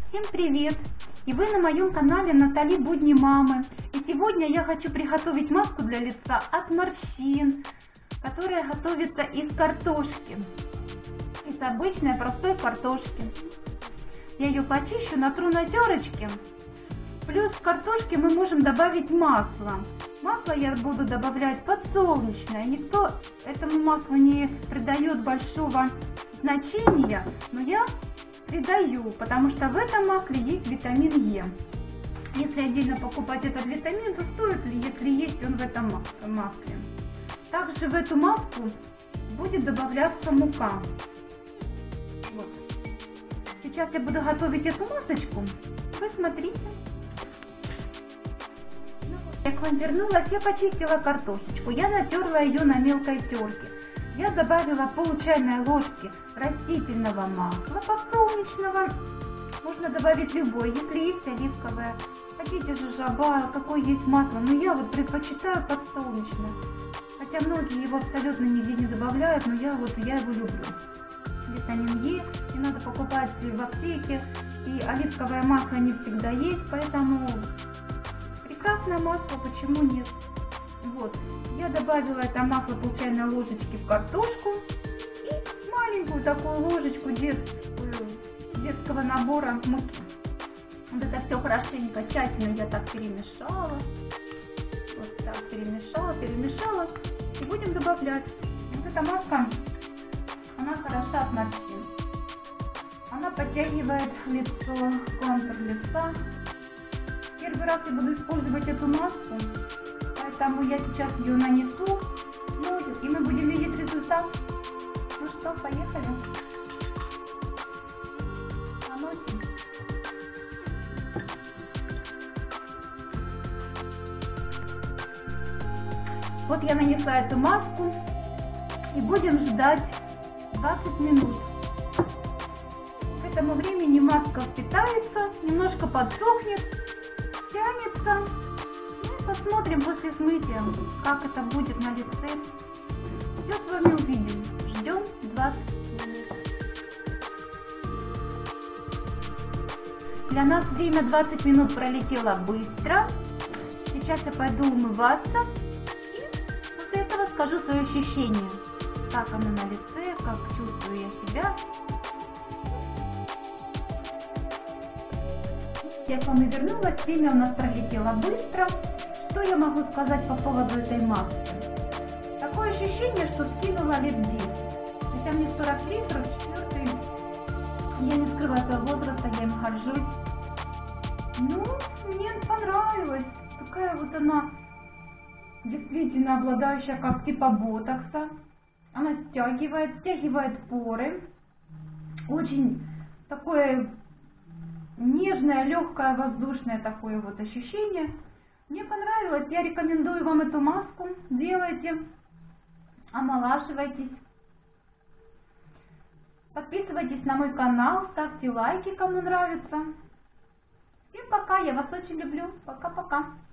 Всем привет! И вы на моем канале Натали Будни Мамы. И сегодня я хочу приготовить маску для лица от морщин, которая готовится из картошки. Из обычной простой картошки. Я ее почищу, натру на терочке. Плюс в картошке мы можем добавить масло. Масло я буду добавлять подсолнечное. Никто этому маслу не придает большого значения, но я придаю, потому что в этом масле есть витамин Е. Если отдельно покупать этот витамин, то стоит ли, если есть он в этом масле. Также в эту маску будет добавляться мука. Вот. Сейчас я буду готовить эту масочку. Вы смотрите. Я к вам вернулась, я почистила картошечку. Я натерла ее на мелкой терке. Я добавила пол чайной ложки растительного масла подсолнечного. Можно добавить любой, если есть оливковое. Хотите жожоба, какое есть масло. Но я вот предпочитаю подсолнечное. Хотя многие его абсолютно нигде не добавляют, но я его люблю. Витамин Е, не надо покупать в аптеке. И оливковое масло не всегда есть, поэтому прекрасное масло, почему нет? Вот, я добавила это масло пол чайной ложечки в картошку и маленькую такую ложечку детского набора муки. Вот это все хорошенько, тщательно я так перемешала. Вот так перемешала. И будем добавлять. Вот эта маска, она хороша от морщин. Она подтягивает лицо, контур лица. Первый раз я буду использовать эту маску. Поэтому я сейчас ее нанесу, и мы будем видеть результат. Ну что, поехали. Наносим. Вот я нанесла эту маску и будем ждать 20 минут. К этому времени маска впитается, немножко подсохнет, тянется. Посмотрим после смытия, как это будет на лице. Все с вами увидим. Ждем 20 минут. Для нас время 20 минут пролетело быстро. Сейчас я пойду умываться. И после этого скажу свои ощущения. Как оно на лице, как чувствую я себя. Я к вам и вернулась. Время у нас пролетело быстро. Что я могу сказать по поводу этой маски? Такое ощущение, что скинула лет 10. Хотя мне 43, 44. Я не скрываю своего возраста, я им горжусь. Ну, мне понравилось. Такая вот она, действительно обладающая как типа ботокса. Она стягивает поры. Очень такое нежное, легкое, воздушное такое вот ощущение. Мне понравилось, я рекомендую вам эту маску, делайте, омолаживайтесь. Подписывайтесь на мой канал, ставьте лайки, кому нравится. Всем пока, я вас очень люблю, пока-пока.